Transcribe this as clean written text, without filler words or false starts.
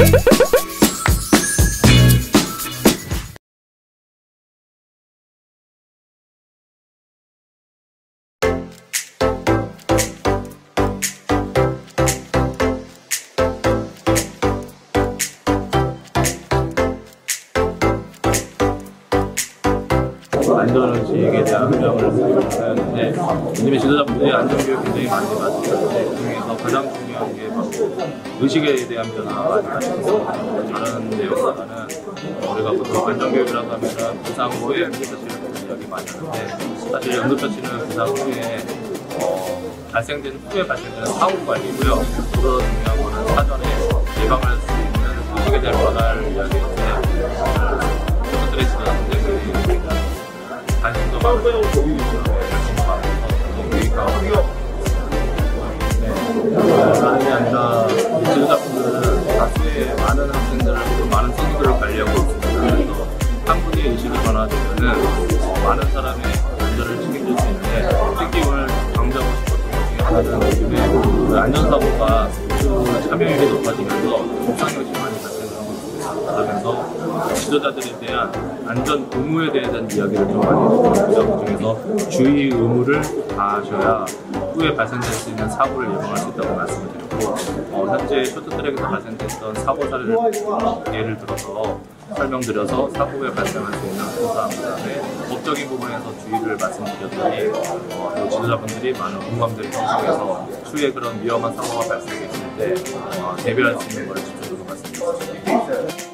안전의식에 대한 교육을 하는데, 요즘에 지도자분들이 안전교육 굉장히 많이 받으시는데, 그중에서 가장 중요한 게 바로 의식에 대한 변화가 많이 나타났어요. 다른 내용보다는 우리가 보통 안전교육이라고 하면 부상 후에 응급처치를 이야기 많이 하는데, 사실 응급처치는 부상 후에 발생된 후에 발생되는 사후 관리고요. 더 중요한 거는 사전에 예방할 수 있는 의식에 대한 변화를 이야기하는데, 교수들의 지도자분들이 관심도 많고 열심히 많아서 너무 유익하고, 다름이 아니라 지도자분들은 다수의 많은 학생들을 또 많은 선수들을 관리하고 있습니다. 그래서 한 분의 의식이 변화되면은 많은 사람의 안전을 책임질 수 있는데, 특히 오늘 강조하고 싶었던 것 중에 하나는 요즘에 안전사고가 참여율이 높아지면서 부상이 많이 발생하고 있습니다. 그러면서 지도자들에 대한 안전 의무에 대한 이야기를 좀 많이 해주셨고요. 그중에서 주의 의무를 다하셔야 후에 발생될 수 있는 사고를 예방할 수 있다고 말씀을 드렸고, 현재 쇼트트랙에서 발생됐던 사고 사례를 예를 들어서 설명드려서 사고에 발생할 수 있는 부상, 그다음에 법적인 부분에서 주의를 말씀드렸더니 또 지도자분들이 많은 공감대를 형성해서 추후에 그런 위험한 사고가 발생했을 때 대비할 수 있는 것을 집중적으로 말씀드렸습니다.